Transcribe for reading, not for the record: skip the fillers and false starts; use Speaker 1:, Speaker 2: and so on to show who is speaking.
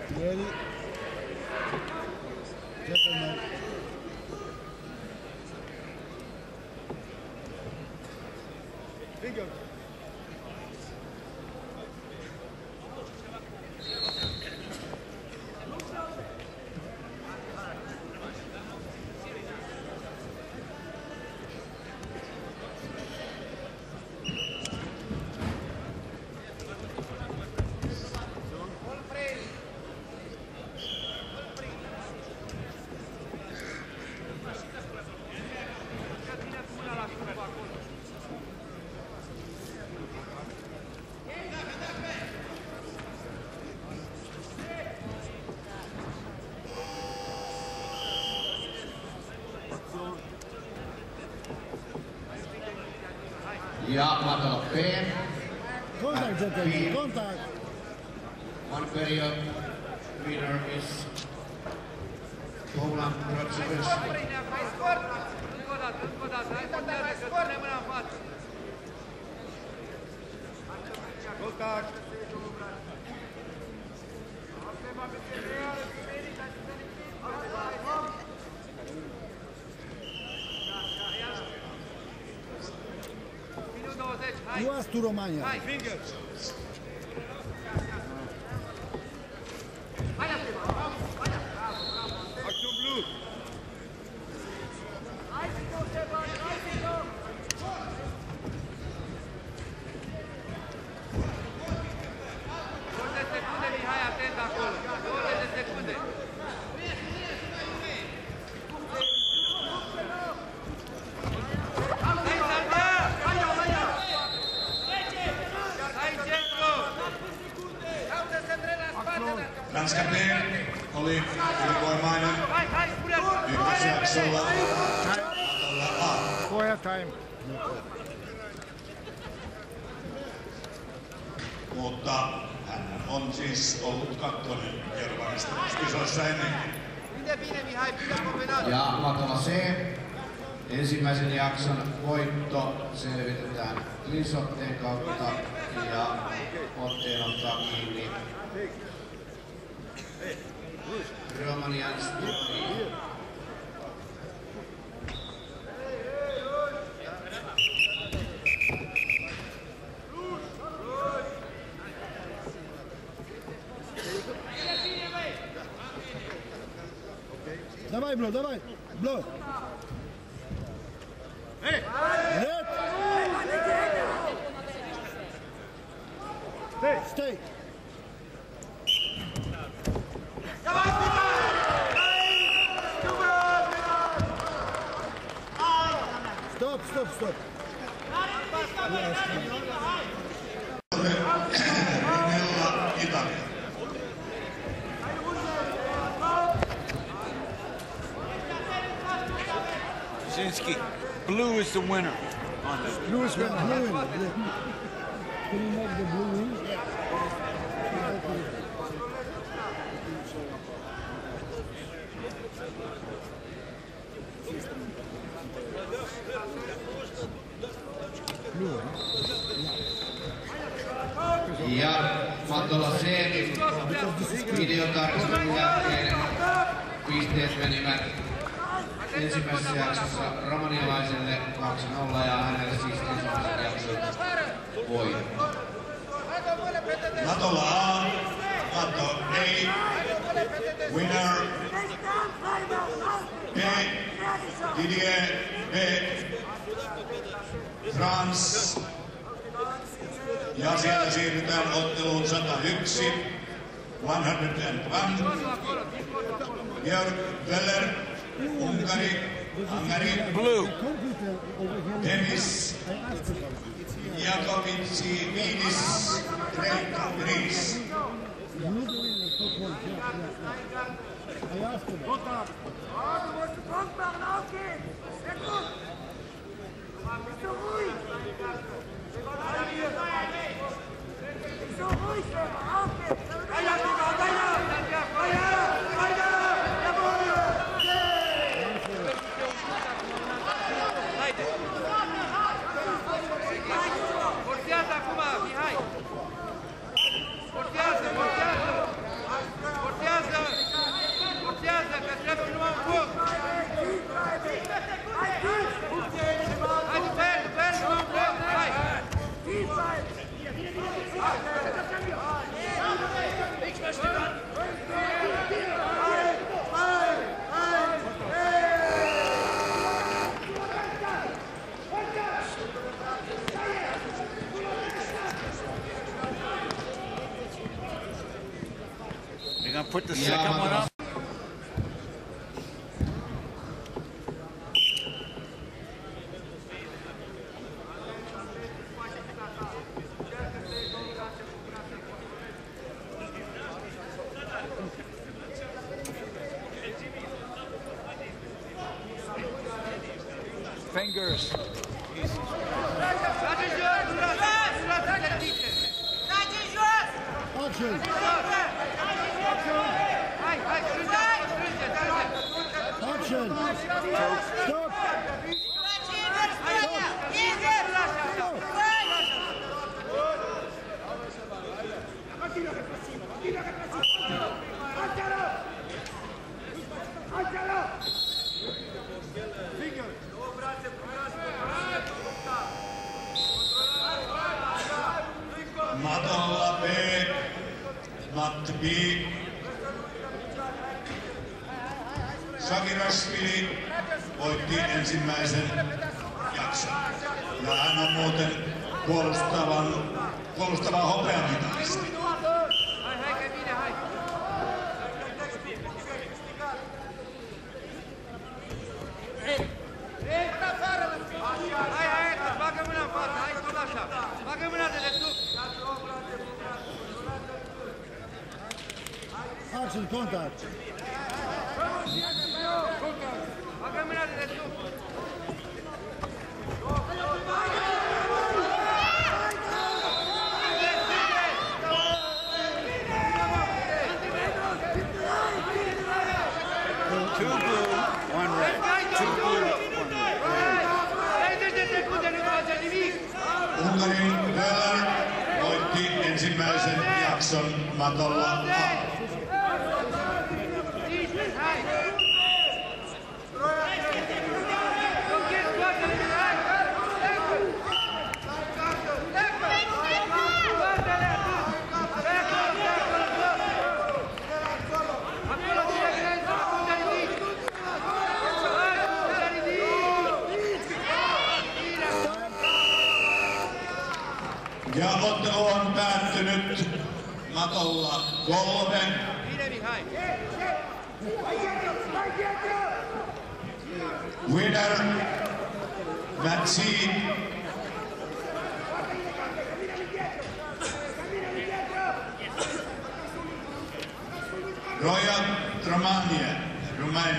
Speaker 1: Ready? Gentlemen. Bingo.
Speaker 2: Ja matolla B.
Speaker 1: Contact, gentlemen, contact.
Speaker 2: One period. Winner is Poland Bratislava.
Speaker 1: Contact. US to Romania. Action blue.
Speaker 3: Ranskan B oli ylivoimainen ykkösjaksolla Matolla A.
Speaker 1: Quiet time.
Speaker 3: Mutta hän on siis ollut kakkonen Euroopan-mestaruuskisoissa ennenkin.
Speaker 2: Ja matolla C. Ensimmäisen jakson voitto selvitetään clinch-otteen kautta ja otteen ottaa kiinni Romanian Sturi.
Speaker 1: Давай, Бро, давай. Бро. Red. Stay. Stop, stop, stop.
Speaker 3: Rinella Italia.
Speaker 4: Zinski, blue is the winner on this.
Speaker 1: Blue is winner. Blue. Can you make the blue win?
Speaker 2: Ja matolla C. Videotarkastelun jälkeen pisteet menivät ensimmäisessä jaksossa romanialaiselle 2-0 ja hänelle siis ensimmäisen jakson voitto.
Speaker 3: Matolla A, Mato A, winner B, Didier B, France. Ja siellä siirrytään otteluun 101, 101. Georg Weller, Unkari,
Speaker 4: Blue.
Speaker 3: Denis Jakovitsi, Viidis, Kreikka, Greece.
Speaker 4: gonna put the second one up? Fingers.
Speaker 1: Action! Action! Stop!
Speaker 3: Matolla B, Matti B. Sakirashvili voitti ensimmäisen jakson. Ja hän on muuten puolustava hopeamitalisti.
Speaker 1: Action, contact!
Speaker 4: Two blue, one red. Two blue, one red.
Speaker 3: Unkarin Weller voitti ensimmäisen jakson matolla A. Ja ottelu on päättynyt matolla 3. Winner, Matsi. Roja Romania, Romania.